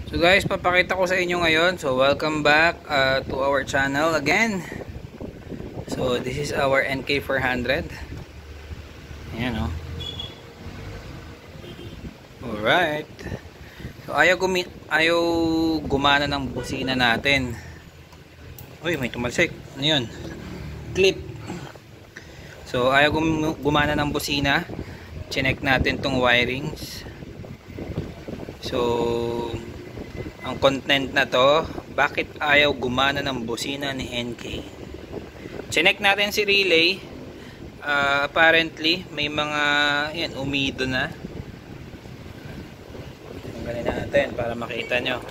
So guys, papakita ko sa inyo ngayon. So welcome back to our channel again. So this is our NK400. Ayan o. Alright. So ayaw gumana ng busina natin. Uy, may tumalsik. Ano yun? Clip. So ayaw gumana ng busina. Chinek natin tong wirings. So ang content na to, bakit ayaw gumana ng busina ni NK. Chinek natin si relay. Apparently may mga yan, umido na. Tanggalin natin para makita nyo.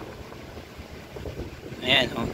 Ayan oh.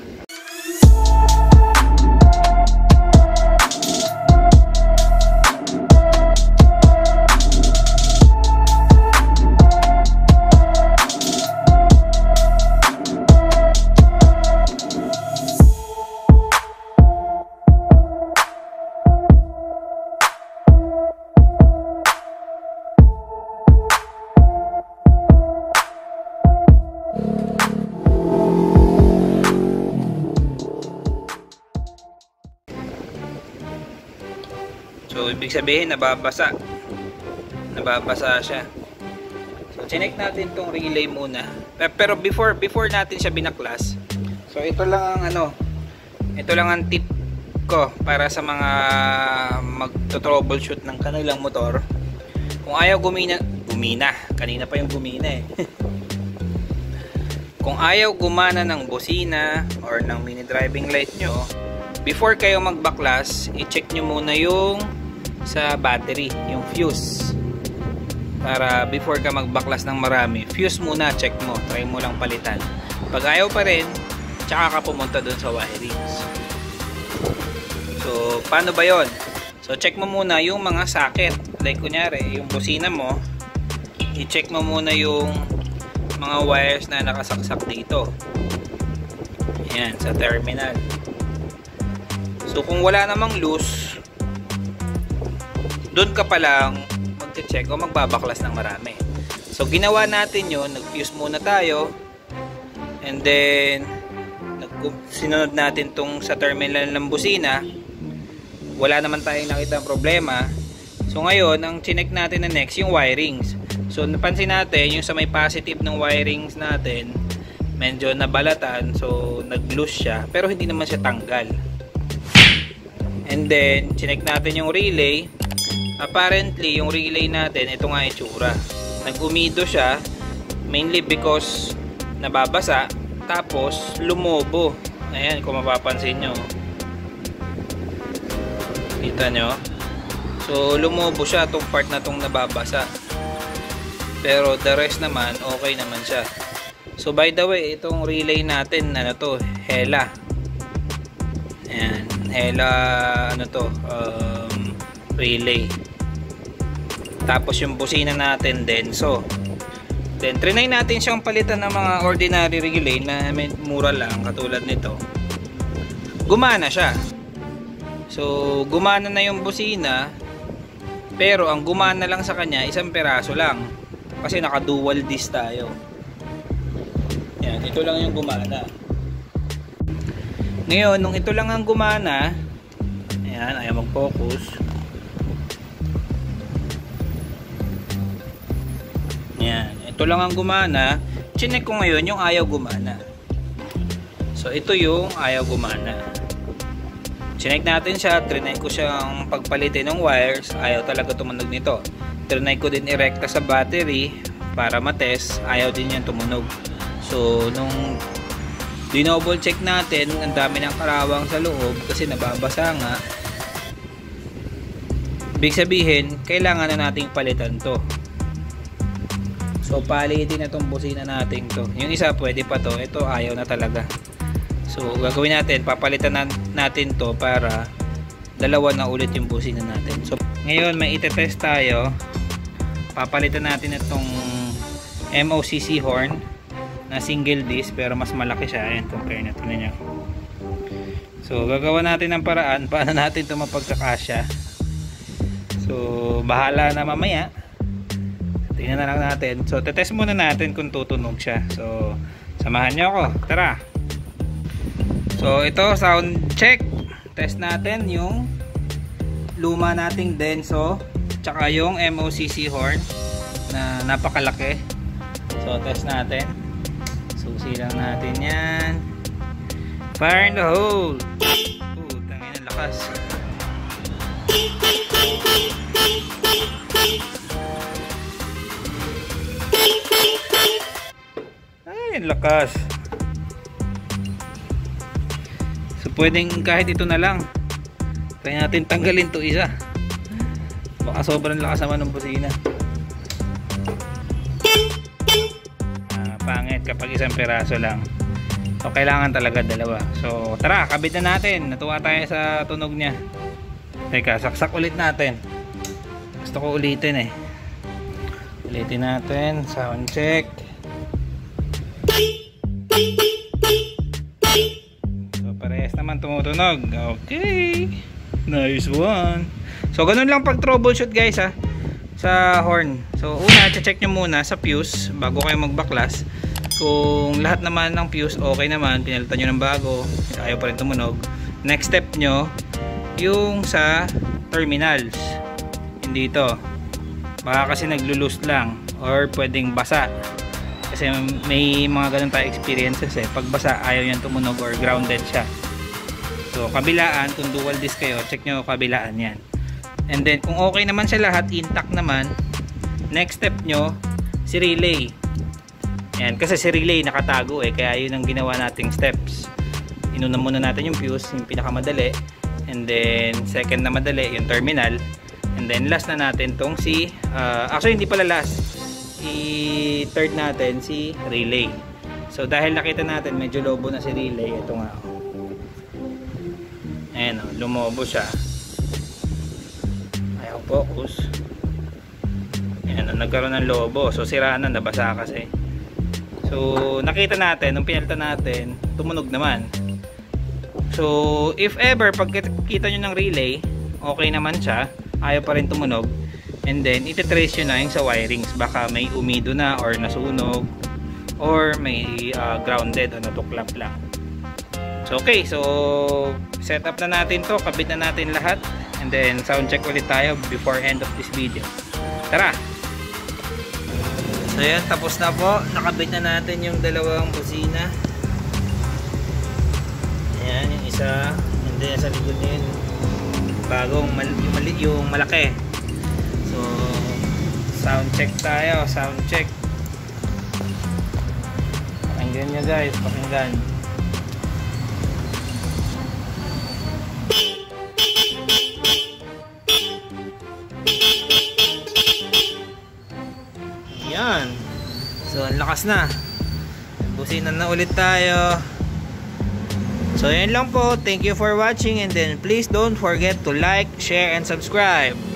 So ibig sabihin nababasa siya. So chinek natin tong relay muna. Pero before natin siya binaklas. So ito lang ang tip ko para sa mga magto-troubleshoot ng kanilang motor. Kung ayaw gumina, kanina pa yung gumina eh. Kung ayaw gumana ng busina or ng mini driving light nyo, before kayo magbaklas, i-check nyo muna yung sa battery, yung fuse. Para before ka magbaklas ng marami, fuse muna, check mo, try mo lang palitan. Pag ayaw pa rin, tsaka ka pumunta dun sa wirings. So paano ba yon? So check mo muna yung mga socket. Like kunyari, yung busina mo, i-check mo muna yung mga wires na nakasaksak dito. Ayan, sa terminal. So kung wala namang loose, doon ka pa lang mag-check o magbabaklas ng marami. So ginawa natin yun, nag-fuse muna tayo, and then sinunod natin tong sa terminal ng busina. Wala naman tayong nakita problema. So ngayon, ang chinek natin na next, yung wirings. So napansin natin, yung sa may positive ng wirings natin, medyo nabalatan, so nag-loose siya, pero hindi naman siya tanggal. And then chinek natin yung relay. Apparently yung relay natin, ito nga itsura, nag-umido siya mainly because nababasa, tapos lumobo. Ayan, kung mapapansin nyo, kita nyo, so lumobo siya itong part na itong nababasa, pero the rest naman okay naman siya. So by the way, itong relay natin, ano to, Hella. Ayan, Hella relay. Tapos yung busina natin, Denso. Then trinay natin siyang palitan ng mga ordinary relay na mura lang, katulad nito. Gumana siya. So gumana na yung busina, pero ang gumana lang sa kanya, isang peraso lang, kasi naka dual disc tayo. Yan, ito lang yung gumana. Ngayon, nung ito lang ang gumana, ayan, ayaw mag-focus. Yan, ito lang ang gumana. Chinek ko ngayon yung ayaw gumana. So ito yung ayaw gumana. Chinek natin siya, trinay ko siyang pagpalitin ng wires, ayaw talaga tumunog nito. Trinay ko din irekta sa battery para matest, ayaw din yan tumunog. So nung dinoble check natin, ang dami ng karawang sa loob kasi nababasa nga. Ibig sabihin, kailangan na nating palitan to. So palitin na itong busina natin to. Yung isa pwede pa to, ito ayaw na talaga. So gagawin natin, papalitan natin to para dalawa na ulit yung busina natin. So ngayon may itetest tayo. Papalitan natin itong MOCC horn na single disc, pero mas malaki siya. Ayan, compare natin niyo. So gagawa natin ng paraan paano natin ito mapagkakasya. So bahala na mamaya. Tingnan na lang natin. So tetest muna natin kung tutunog siya. So Samahan nyo ako. Tara. So ito, sound check. Test natin yung luma nating Denso tsaka yung MOCC horn na napakalaki. So test natin. Susi lang natin yan. Fire in the hole. Tangin ang lakas. Ay, ang lakas. So pwedeng kahit ito na lang. Kaya natin tanggalin to isa. Baka sobrang lakas naman ng busina. Pangit kapag isang piraso lang. So kailangan talaga dalawa. So tara, kabit na natin. Natuwa tayo sa tunog niya. Teka, saksak ulit natin. Gusto ko ulitin eh. Ulitin natin. Sound check. So parehas naman tumutunog. Okay. Nice one. So ganun lang pag troubleshoot guys ha. Sa horn. So una, check nyo muna sa fuse bago kayo magbaklas. Kung lahat naman ng fuse okay naman, pinalitan nyo ng bago, ayaw pa rin tumunog, next step nyo yung sa terminals. Hindi ito. Baka kasi naglulust lang or pwedeng basa. Kasi may mga ganun tayo experiences eh. Pag basa, ayaw yan tumunog or grounded siya. So kabilaan, kung dual disc kayo, check nyo kabilaan yan. And then kung okay naman siya lahat, intact naman, next step nyo si relay. Yan, kasi si relay nakatago eh, kaya yun ang ginawa nating steps. Inuna muna natin yung fuse, yung pinakamadali, and then second na madali yung terminal, and then last na natin tong si actually hindi pala last, i-third natin si relay. So dahil nakita natin medyo lobo na si relay, ito nga ayan o, lumobo siya, ayaw focus. Ayan, nagkaroon ng lobo, so sira na, nabasa kasi. So nakita natin, nung pinalitan natin, tumunog naman. So if ever pag kita nyo ng relay, okay naman siya, ayaw pa rin tumunog, and then ititrace nyo na yung sa wirings, baka may umido na or nasunog or may grounded o natuklap lang. So okay, so set up na natin to, kabit na natin lahat, and then sound check ulit tayo before end of this video. Tara! So yan, tapos na po. Nakabit na natin yung dalawang busina. Ayan, yung isa. And then sa likod din, bagong yung malaki. So sound check tayo. Sound check. Pakinggan nyo guys, pakinggan. Yan. So ang lakas na. Busina na ulit tayo. So yan lang po. Thank you for watching, and then please don't forget to like, share, and subscribe.